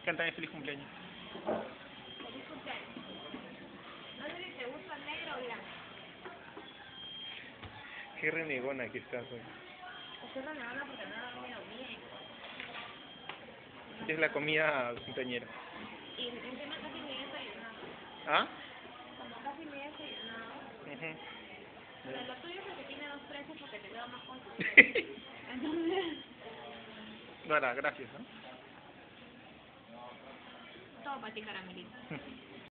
Cántame feliz cumpleaños. Feliz cumpleaños. No sé si te gusta negro o blanco. Qué renegona que estás hoy. Estoy renegando porque no he dormido bien. ¿Qué es la comida cumpleañera? Y encima casi ni he desayunado. ¿Ah? Como casi ni he desayunado. Ujú. Pero lo tuyo es el que tiene 2 precios porque te veo más consistente. Entonces, No, gracias, ¿no? todo para ti, caramelito.